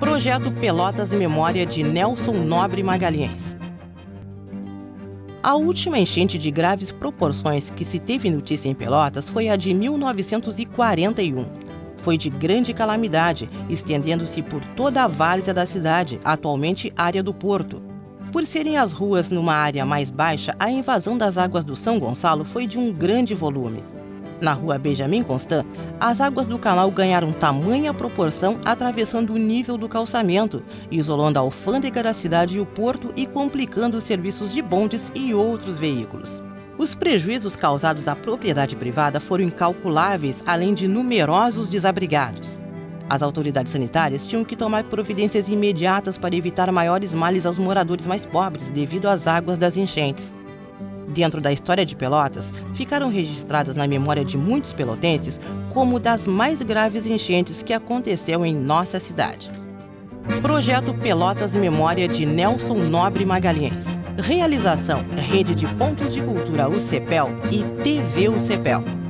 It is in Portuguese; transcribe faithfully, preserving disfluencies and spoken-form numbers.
Projeto Pelotas Memória de Nelson Nobre Magalhães. A última enchente de graves proporções que se teve notícia em Pelotas foi a de mil novecentos e quarenta e um. Foi de grande calamidade, estendendo-se por toda a várzea da cidade, atualmente área do Porto. Por serem as ruas numa área mais baixa, a invasão das águas do São Gonçalo foi de um grande volume. Na rua Benjamin Constant, as águas do canal ganharam tamanha proporção, atravessando o nível do calçamento, isolando a alfândega da cidade e o porto e complicando os serviços de bondes e outros veículos. Os prejuízos causados à propriedade privada foram incalculáveis, além de numerosos desabrigados. As autoridades sanitárias tinham que tomar providências imediatas para evitar maiores males aos moradores mais pobres devido às águas das enchentes. Dentro da história de Pelotas, ficaram registradas na memória de muitos pelotenses como das mais graves enchentes que aconteceu em nossa cidade. Projeto Pelotas Memória de Nelson Nobre Magalhães. Realização: Rede de Pontos de Cultura U C P E L e T V U C P E L.